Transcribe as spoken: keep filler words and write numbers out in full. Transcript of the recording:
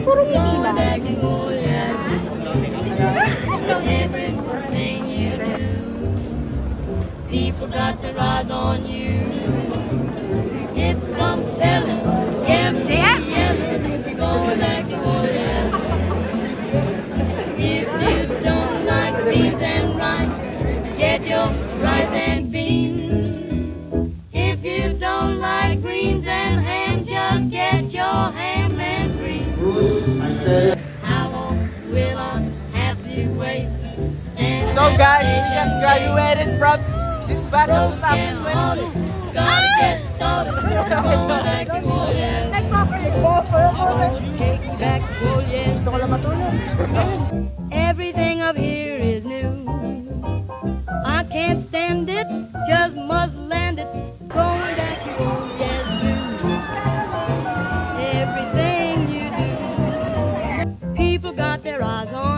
Puro ngiti lang. People got their eyes on you. It's compelling. Yes, yes, yes. Go back, go yes. If you don't like beans and rice, get your rice and beans. If you don't like greens and ham, just get your ham and greens. Bruce, I say. How long will I have to wait? So guys, we just graduated from this batch of two thousand twenty-two. Gotta get started. Gusto ko lang matulog. Everything up here is new. I can't stand it, just must land it. Going back to old yes do. Everything you do, people got their eyes on